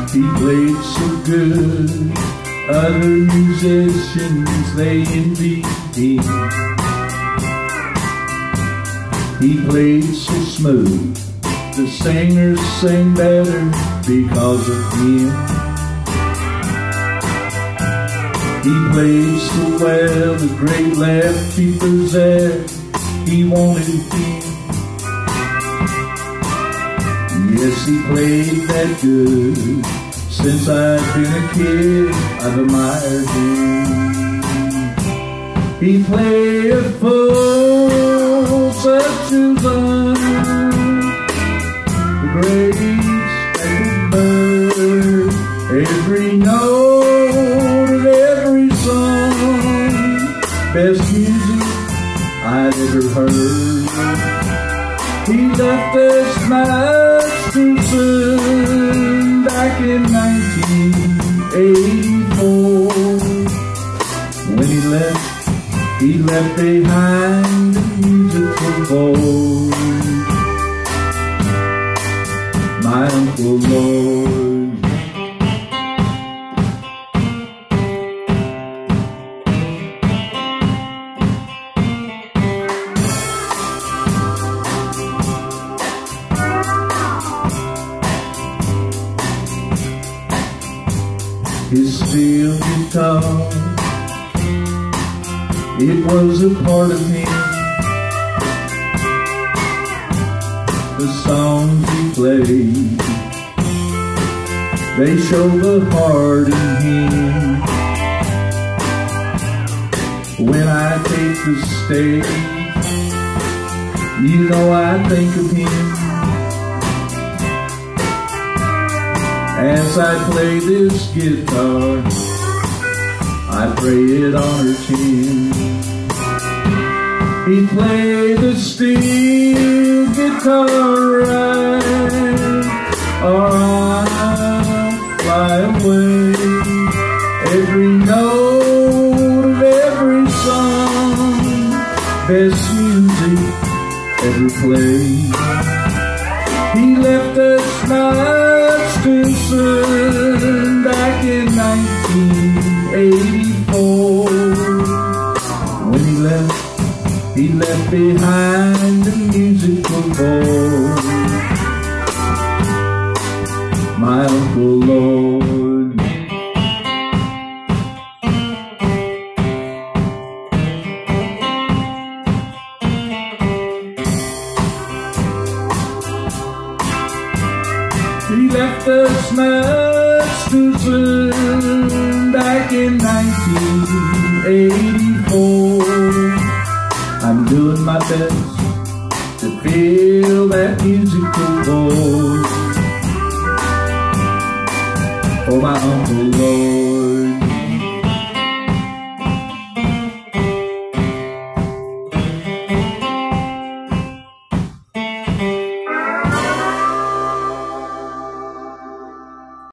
He played so good, other musicians, they envied him. He played so smooth, the singers sang better because of him. He played so well, the great lefty possessed, he wanted him. Yes, he played that good. Since I've been a kid, I've admired him. He played a full such as the great speckled bird. Every note of every song, best music I'd ever heard. He left us much too soon, back in 1984. When he left behind a musical voice, my Uncle Lloyd. His steel guitar, it was a part of him. The songs he played, they show the heart in him. When I take the stage, you know I think of him. As I play this guitar, I pray it honors him. He played the steel guitar right, or I'll fly away. Every note of every song, best music ever played. He left us much too soon, back in 1984. When he left behind a musical voice, my Uncle Lloyd. He left us much too soon, back in 1984. I'm doing my best to feel that musical voice for my Uncle Lloyd.